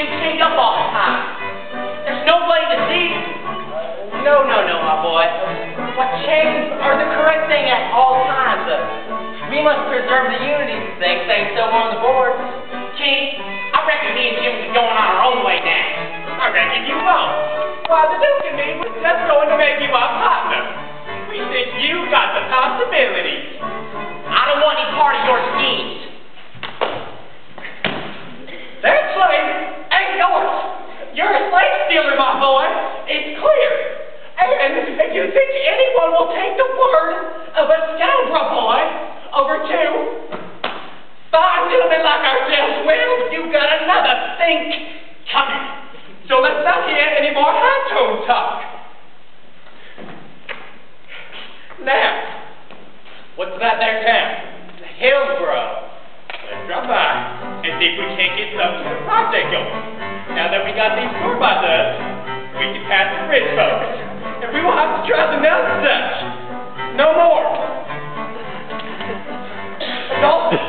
him chained up all the time. There's nobody to see. No, my boy. What chains are the correct thing at all times. We must preserve the unity. They say so on the board. Chief, I reckon me and Jim can go on our own way now. I reckon you won't. Why, the Duke and me was just going to make you our partner. We think you got the possibilities. I don't want any part of your schemes. That slave ain't yours. You're a slave stealer, my boy. It's clear. And if you think anyone will take the word of a scoundrel boy over to fine gentlemen like ourselves, well, you got another think coming. So let's not hear any more high-tone talk. Now, what's that there town? Hillsborough. Let's drop by and see if we can't get some sort of project going. Now that we got these tour buses, we can pass the bridge folks. And we will have to try the none such. No more. Adults.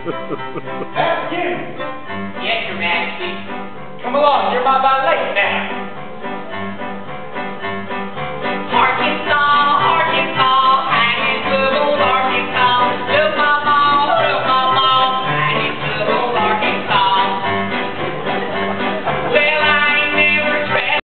That's you. Yes, Your Majesty. Come along, you're my valet now.